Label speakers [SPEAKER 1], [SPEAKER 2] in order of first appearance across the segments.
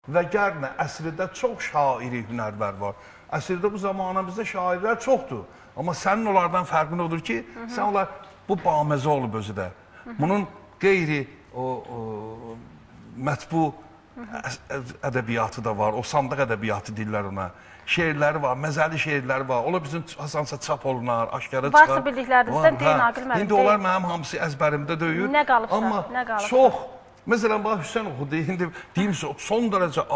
[SPEAKER 1] Və gərnə əsrdə çox şairi hünərvər var. Əsrdə bu zamanımızda şairlər çoxdur. Amma sənin onlardan fərqin odur ki, sən onlar bu baməzə olub özü də. Bunun qeyri mətbu ədəbiyyatı da var, o sandıq ədəbiyyatı deyirlər ona. Şeirləri var, məzəli şeirləri var. Ola bizim hasansa çap olunar, aşkara çıxar.
[SPEAKER 2] Varsa bildiklərinizdən deyin, Aqil müəllim.
[SPEAKER 1] İndi onlar mənim hamısı əzbərimdə deyil.
[SPEAKER 2] Nə qalıbsa,
[SPEAKER 1] amma
[SPEAKER 2] nə qalıbsa.
[SPEAKER 1] çox, məsələn, bax Hüseyn oxudu, indi deyim son dərəcə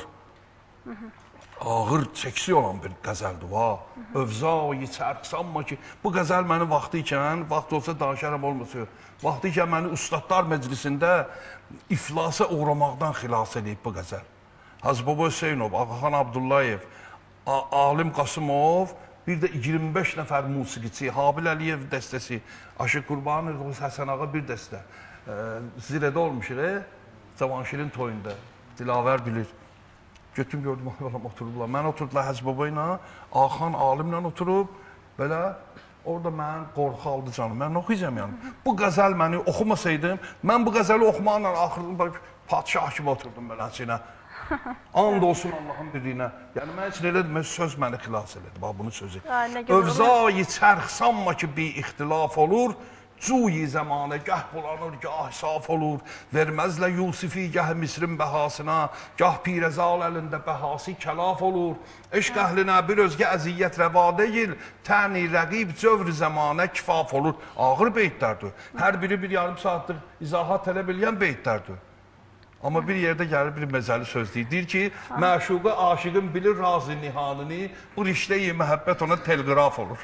[SPEAKER 1] ağır çəksi olan bir qəzəldir, va. Övza-i çərqsanma ki, bu qəzəl mənim vaxtı ikən, vaxt olsa danışaram olmasa, vaxtı ikən məni ustadlar məclisində iflasa uğramaqdan xilas edib bu qəzəl. Hacı Baba Hüseynov, Ağaxan Abdullayev, Alim Qasımov, bir də 25 nəfər musiqiçi, Habil Əliyev dəstəsi, Aşıq Qurbanov, Həsən Ağa bir dəstə. Zirədə olmuşuq, Cavanşirin toyunda, Dilavər bilir. Götüm gördüm, oturublar. Mən oturdular Hacı Baba ilə, Ağaxan Alimlə oturub, belə, orada mən qorxu aldı canım, mən oxuyacam yəni. Bu qəzəl məni oxumasaydım, mən bu qəzəli oxumaqla axırda padişah kimi oturdum beləsinə. And olsun Allahın birliyinə. Yəni, mən üçün elə demək, söz məni xilas elədi. Bax, bunun sözü. Övza-i çərqsanma ki, bir ixtilaf olur, cuyi zəmanə gəh bulanır, gəh saf olur, verməzlə Yusifi gəh Misrin bəhasına, gəh Pirəzal əlində bəhası kəlaf olur. Eşq əhlinə bir özgə əziyyət rəva deyil, təni rəqib cövr zəmanə kifaf olur. Ağır beytlərdir. Hər biri bir yarım saatlıq izahat tələb eləyən beytlərdir. Amma bir yerdə gəlir bir məzəli söz deyir. Deyir ki, məşuqə aşiqin bilir razı nihanını, bu rişdə-i məhəbbət ona telqraf olur.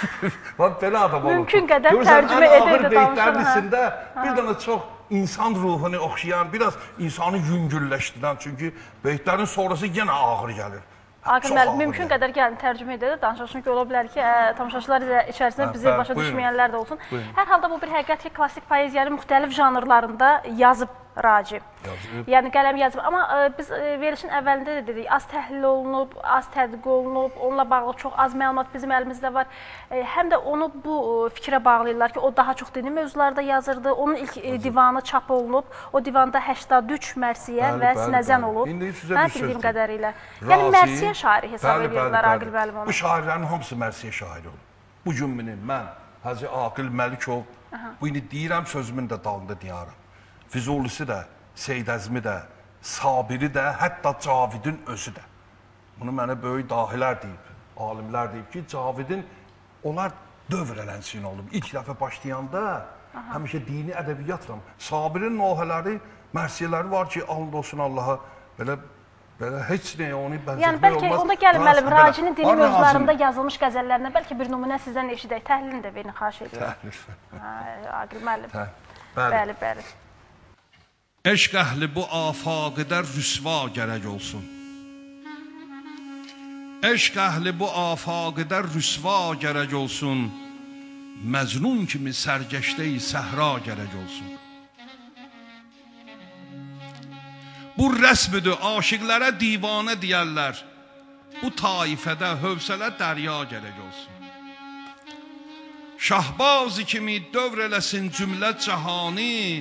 [SPEAKER 1] Belə adam olur.
[SPEAKER 2] Mümkün qədər tərcümə edirdi
[SPEAKER 1] beytlərin içində bir dənə çox insan ruhunu oxşayan, biraz insanı yüngülləşdirən, çünki beytlərin sonrası yenə ağır gəlir.
[SPEAKER 2] Aqil müəllim, mümkün qədər gəlin tərcümə edə də danışaq, çünki ola bilər ki, tamaşaçılar içərisində bizi başa düşməyənlər də olsun. Hər halda bu bir həqiqət ki, klassik poeziyanın müxtəlif janrlarında yazıb Raci. Yəni qələm yazıb. Amma biz verilişin əvvəlində də dedik, az təhlil olunub, az tədqiq olunub, onunla bağlı çox az məlumat bizim əlimizdə var. Həm də onu bu fikrə bağlayırlar ki, o daha çox dini mövzularda yazırdı. Onun ilk divanı çap olunub. O divanda 83 mərsiyə və sinəzən olub. Mən bildiyim qədərilə. Yəni mərsiyə şairi hesab edirlər Aqil müəllim onu.
[SPEAKER 1] Bu şairlərin hamısı mərsiyə şairi olub. Bu gün mən, Hacı Aqil Məlikov, bu indi deyirəm, sözümün də dalında deyarım. Füzulisi də, Seyd Əzmi də, Sabiri də, hətta Cavidin özü də. Bunu mənə böyük dahilər deyib, alimlər deyib ki, Cavidin onlar dövr ələnsin olub. İlk dəfə başlayanda həmişə dini ədəbiyyatla. Sabirin nohələri, mərsiyələri var ki, and olsun Allaha, belə heç nəyə onu bənzətmək olmaz.
[SPEAKER 2] Yəni bəlkə onda gəlin müəllim, Racinin dini mövzularında yazılmış qəzəllərinə bəlkə bir nümunə sizdən eşidək. Təhlilini də verin, xahiş edirəm. Aqil müəllim. Bəli, bəli.
[SPEAKER 3] Eşq əhli bu afaqidə rüsva gərək olsun. Eşq əhli bu afaqidə rüsva gərək olsun. Məcnun kimi sərgəşdə-i səhra gərək olsun. Bu rəsmidir, aşiqlərə divanə deyərlər. Bu taifədə hövsələ dərya gərək olsun. Şahbazı kimi dövr eləsin cümlə cəhani,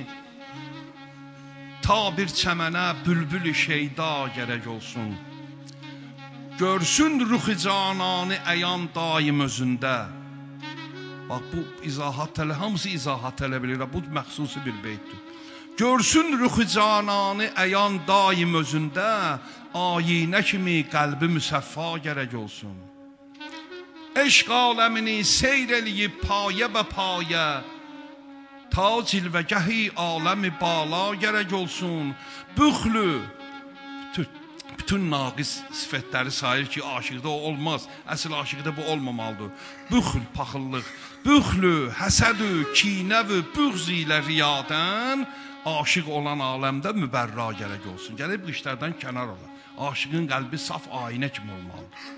[SPEAKER 3] ta bir çəmənə bülbül-i şeyda gərək olsun. Görsün ruxi cananı əyan daim özündə. Bax, bu izahat hamısı izahat tələb edir, bu məxsusi bir beytdir. Görsün ruxi cananı əyan daim özündə, ayinə kimi qəlbi müsəffa gərək olsun. Eşq aləmini seyr eləyib payə bə payə, ta cilvəgəhi aləmi bala gərək olsun. Büxlü, bütün naqis sifətləri sayır ki, aşıqda o olmaz. Əsl aşıqda bu olmamalıdır. Büxl, paxıllıq, büxlü, həsədü, kinəvü, büğz ilə riyadən aşıq olan aləmdə mübərra gərək olsun. Gəlib bu işlərdən kənar ola. Aşığın qəlbi saf ayinə kimi olmalıdır.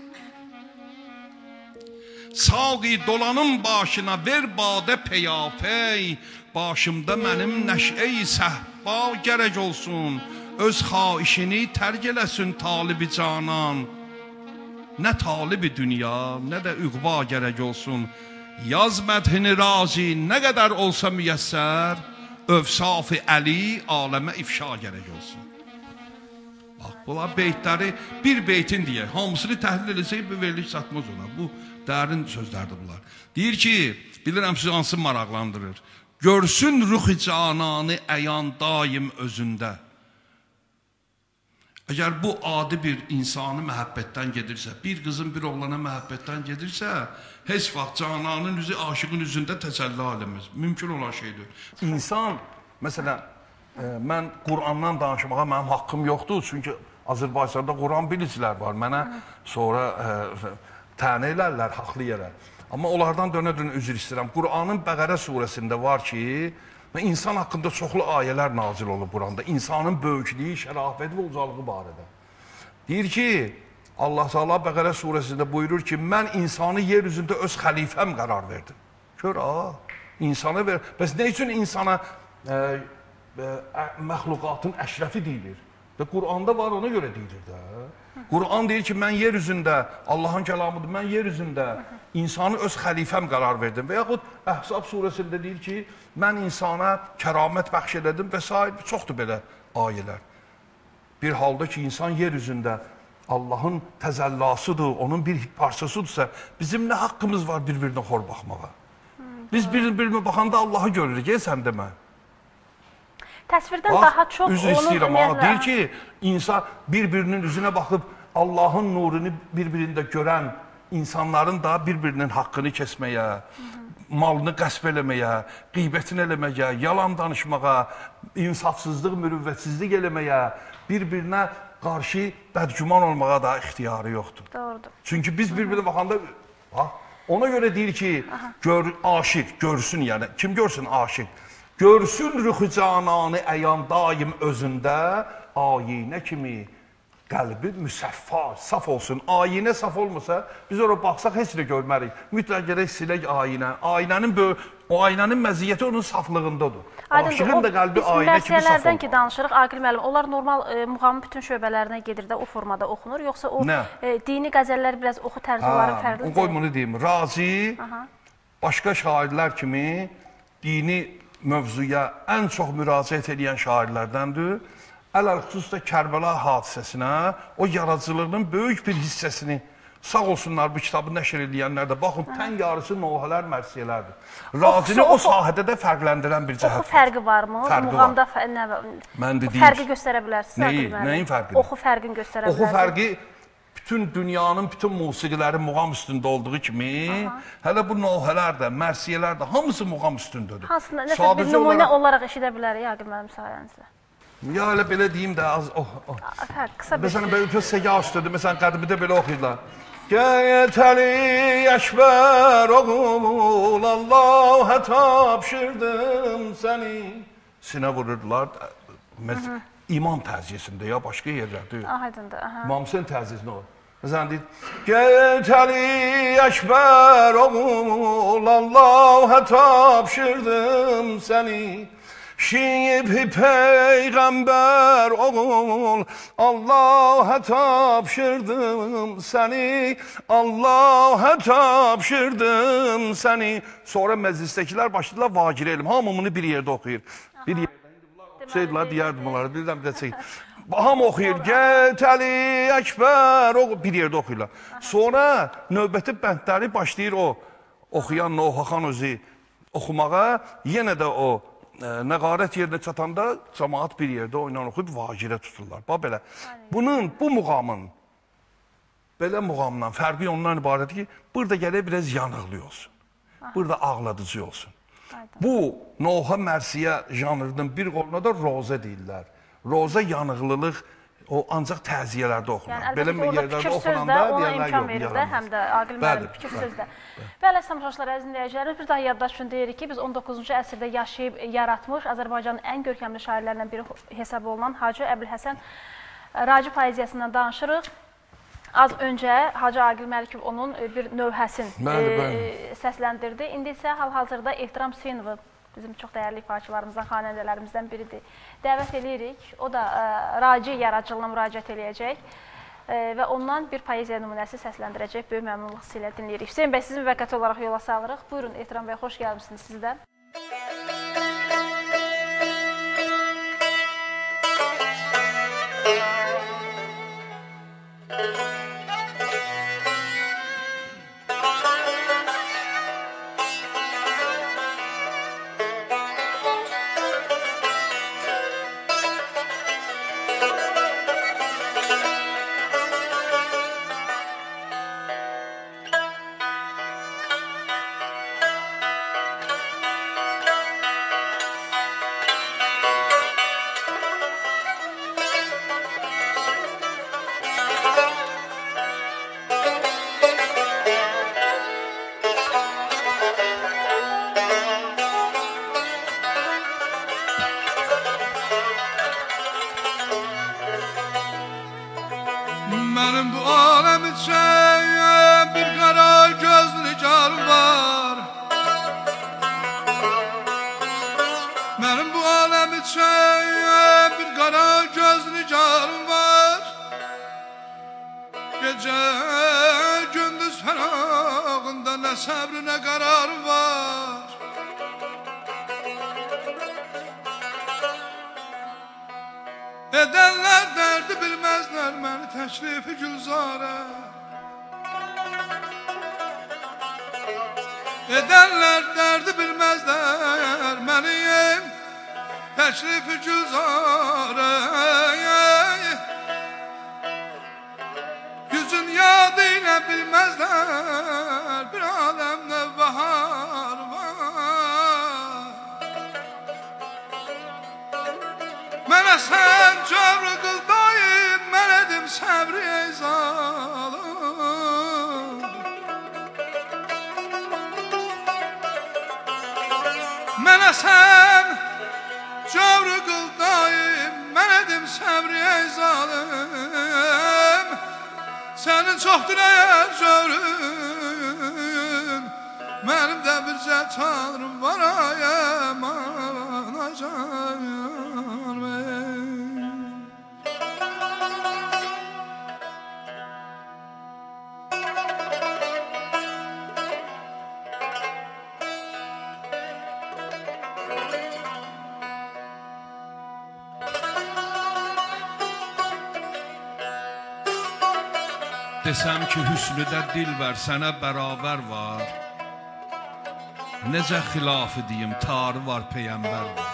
[SPEAKER 3] Saği dolanın başına ver badə peyapey, başımda mənim nəşə-i səhba gərək olsun. Öz xaişini tərk eləsin talibi canan. Nə talibi dünya, nə də üqba gərək olsun. Yaz mədhini razi, nə qədər olsa müyəssər, övsaf-ı əli aləmə ifşa gərək olsun. Bax, bunlar beytləri bir beytin deyək. Hamısını təhlil eləsək, bu verilik satmaz ona. Bu dərin sözlərdir bunlar. Deyir ki, bilirəm sizi hansı maraqlandırır. Görsün ruh-i cananı əyan daim özündə. Əgər bu adi bir insanı məhəbbətdən gedirsə, bir qızın bir oğlana məhəbbətdən gedirsə, heç vaxt cananın üzü aşığın üzündə təsəlli aləmiz. Mümkün olan şeydir.
[SPEAKER 1] İnsan, məsələn, mən Qurandan danışmağa mənim haqqım yoxdur. Çünki Azərbaycanda Quran bilicilər var. Mənə sonra tənə elərlər, haqlı yerə. Amma onlardan dönə-dönə üzr istəyirəm. Quranın Bəqərə surəsində var ki, insan haqqında çoxlu ayələr nazil olub Quranda. İnsanın böyüklüyü, şərafəti və ucalığı barədə. Deyir ki, Allah Teala Bəqərə surəsində buyurur ki, mən insanı yer üzündə öz xəlifəm qərar verdim. Gör, insana ver. Bəs nə üçün insana məxluqatın əşrəfi deyilir? Quranda var, ona görə deyilir də. Quran deyir ki, mən yer üzündə, Allahın kəlamıdır, mən yer üzündə insanı öz xəlifəm qərar verdim. Və yaxud Əhzab surəsində deyir ki, mən insana kəramət bəxş elədim və s. Çoxdur belə ayələr. Bir halda ki, insan yer üzündə Allahın təzəllasıdır, onun bir parçasıdırsa, bizim nə haqqımız var bir-birinə xor baxmağa? Biz bir-birinə baxanda Allahı görürük, sən demə.
[SPEAKER 2] Təsvirdən daha çox
[SPEAKER 1] üzr istəyirəm, deyir ki, insan bir-birinin üzünə baxıb Allahın nurunu bir-birində görən insanların da bir-birinin haqqını kəsməyə, malını qəsb eləməyə, qeybətini eləməyə, yalan danışmağa, insafsızlıq, mürüvvətsizlik eləməyə, bir-birinə qarşı bədgüman olmağa da ixtiyarı yoxdur.
[SPEAKER 2] Doğrudur.
[SPEAKER 1] Çünki biz bir-birinə baxanda, ona görə deyir ki, aşiq, görsün yəni, kim görsün aşiq? Görsün ruh-u cananı əyan daim özündə, ayinə kimi qəlbi müsəffa, saf olsun. Ayinə saf olmasa, biz oraya baxsaq heç nə görmərik. Mütləq gərək silək ayinə. O aynanın məziyyəti onun saflığındadır. Aşığın da qəlbi ayinə kimi saf olur.
[SPEAKER 2] Biz mərsiyələrdən ki, danışırıq, Aqil müəllim, onlar normal muğamın bütün şöbələrinə gedir də o formada oxunur, yoxsa o dini qəzəllər biraz oxu tərzi olaraq fərqlidir?
[SPEAKER 1] Qoy bunu deyim, Razi başqa şairlər kimi dini mövzuya ən çox müraciət edən şairlərdəndir. Ələl-xüsus da Kərbəla hadisəsinə, o yaradıcılığının böyük bir hissəsini, sağ olsunlar bu kitabı nəşr edənlər də, baxın, tən yarısı nohələr, mərsiyələrdir. Razini o sahədə də fərqləndirən bir cəhət var.
[SPEAKER 2] Oxu fərqi varmı?
[SPEAKER 1] Muğamda
[SPEAKER 2] fərqi göstərə bilərsiniz?
[SPEAKER 1] Nəyin fərqidir?
[SPEAKER 2] Oxu fərqini göstərə bilərsiniz?
[SPEAKER 1] Oxu fərqi bütün dünyanın, bütün musiqiləri muğam üstündə olduğu kimi, hələ bu nohələr də, mərsiyələr də, hamısı muğam üstündədir.
[SPEAKER 2] Hansında, nəsə bir nümunə olaraq eşidə bilərik, Aqil müəllim sayənizdə.
[SPEAKER 1] Ya, elə belə deyim də, məsələn, belə söz-səgah üstüdür, məsələn, qədimidə belə oxuyurlar. Gətəli əşbər oğul, Allah'a tapşırdım səni. Sinə vururdular, İmam təziyyəsində, ya başqa yerlərdir.
[SPEAKER 2] Aydındır.
[SPEAKER 1] İmam Hüseyin təziyyəsində olur. Məsələn, deyir, Gətəli əşbər oğul, Allah'a tapşırdım səni. Şiib-i peyğəmbər oğul, Allah'a tapşırdım səni, Allah'a tapşırdım səni. Sonra məclisdəkilər başladılar vagirə elm, hamımını bir yerdə oxuyur. Bir yerdə oxusaydılar, deyərdim onları, bilirəm, biləcək. Hamı oxuyur, Gətəli əkbər oğul, bir yerdə oxuyurlar. Sonra növbəti bəndləri başlayır o, oxuyan Nohaxan özü oxumağa, yenə də o, nəqarət yerinə çatanda cəmaat bir yerdə oynan oxuyub vagirə tuturlar. Bax belə, bu muğamın, belə muğamdan fərqi ondan ibarətdir ki, burada gələk biraz yanıqlı olsun, burada ağladıcı olsun. Bu, noha mərsiyə janrının bir qoluna da roza deyirlər. Roza yanıqlılıq, o ancaq təziyyələrdə oxunar.
[SPEAKER 2] Yəni, əlbəttə, orada fikir sözdə ona imkan verir də, həm də Aqil müəllim fikir sözdə. Bəli, tamaşaçılar, əziz dinləyicilərimiz, bir daha yaddaş üçün deyirik ki, biz 19-cu əsrdə yaşayıb, yaratmış, Azərbaycanın ən görkəmli şairlərindən biri hesab olunan Hacı Əbülhəsən Raci poeziyasından danışırıq. Az öncə Hacı Aqil Məlikov onun bir növhəsini səsləndirdi. İndi isə hal-hazırda Ehtiram Hüseynova bizim çox dəyərli ifaçılarımızdan, xanəndələrimizdən biridir. Dəvət edirik, o da Raci yaradıcılığına müraciət eləyəcək və ondan bir poeziya nümunəsi səsləndirəcək, böyük məmnunluq ilə dinləyirik. Hüseyin bəy, sizi müvəqqəti olaraq yola salırıq. Buyurun, Ehtiram bəy, xoş gəlmişsiniz sizdən.
[SPEAKER 3] Mənim bu aləm üçün bir qara gözlü nigarım var. Mənim bu aləm üçün bir qara gözlü nigarım var. Gecə gündüz fərağında nə səbri nə qararım var. Edənlər dərdi bilməzlər məni təklifi gülzarə. Edənlər dərdi bilməzlər məni təklifi gülzarə. Yüzün yadı ilə bilməzlər bir aləm nəvbahar var. Mənə sən cəvrü qıldayım, mən edim səbri ey zalım. Mənə sən cəvrü qıldayım, mən edim səbri ey zalım. Sənin çoxdur əgər cəvrün, mənim də bircə tanrım var ay aman acan. Desəm ki, hüsnüdə dilbər sənə bərabər var. Necə xilafı deyim, tarı var, peyəmbər var.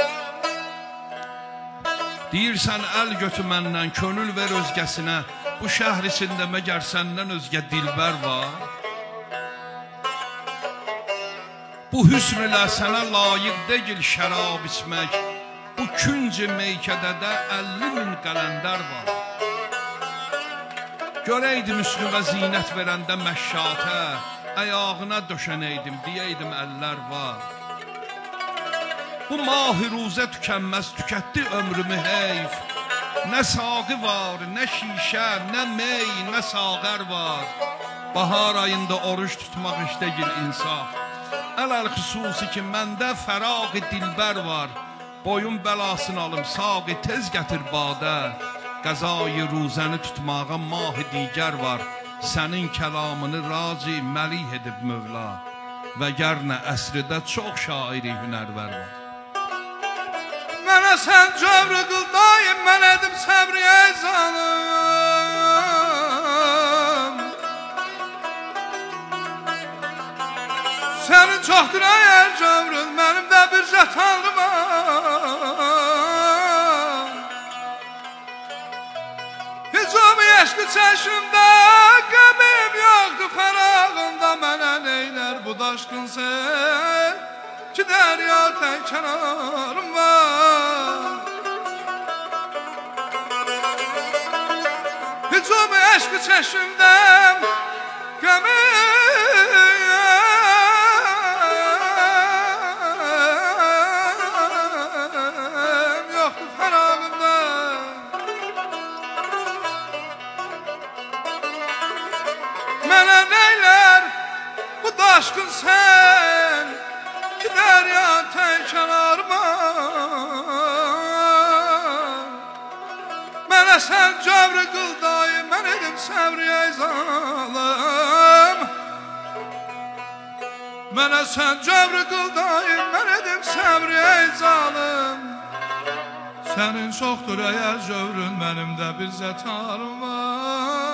[SPEAKER 3] Deyirsən, əl götü məndən, könül ver özgəsinə. Bu şəhər içində məgər səndən özgə dilbər var. Bu hüsn ilə sənə layiq deyil şərab içmək. Bu künc meykədədə 50.000 qələndər var. Görəydim üstünə zinət verəndə məşşatə, əyağına döşənəydim, deyəydim əllər var. Bu mah-i ruzə tükənməz, tükətdi ömrümü heyf. Nə sağı var, nə şişə, nə mey, nə sağər var. Bahar ayında oruç tutmaq işdə gil insaf. Ələl xüsusi ki, məndə fəraq-ı dilbər var. Boyun bəlasını alım, sağı tez gətir badə. Qəzayı ruzəni tutmağa mah-ı digər var. Sənin kəlamını raci məlih edib Mövla. Və gərnə əsridə çox şairi hünərvər var. Mənə sən cəvrü qıldayım, mən edim səbri ey zalım. Sənin çoxdur əgər cəvrün, mənim də bircə tanrım var. Hicab-ı eşqi çəşimdə, qəmim yoxdur fərağında. Mənə neylər bu daşqın sen, ki dərya tək kənarım var. Hicab-ı eşqi çəşimdə, qəmim yoxdur fərağında. Mənə neylər bu daşqın sen, ki dərya tək kənarıma. Mənə sən cəvrü qıldayım, mən edim səbri ey zalım. Mənə sən cəvrü qıldayım, mən edim səbri ey zalım. Sənin çoxdur əgər cövrün, mənim də bir zətarım var.